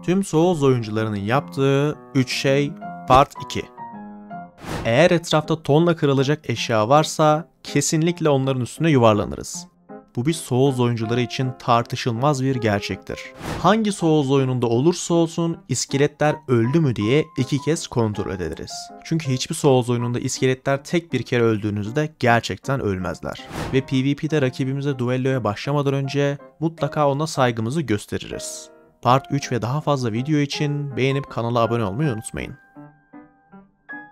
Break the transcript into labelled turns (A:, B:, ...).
A: Tüm Souls oyuncularının yaptığı 3 şey Part 2. Eğer etrafta tonla kırılacak eşya varsa kesinlikle onların üstüne yuvarlanırız. Bu bir Souls oyuncuları için tartışılmaz bir gerçektir. Hangi Souls oyununda olursa olsun iskeletler öldü mü diye 2 kez kontrol ederiz. Çünkü hiçbir Souls oyununda iskeletler tek bir kere öldüğünüzde gerçekten ölmezler. Ve PvP'de rakibimize duelloya başlamadan önce mutlaka ona saygımızı gösteririz. Part 3 ve daha fazla video için beğenip kanala abone olmayı unutmayın.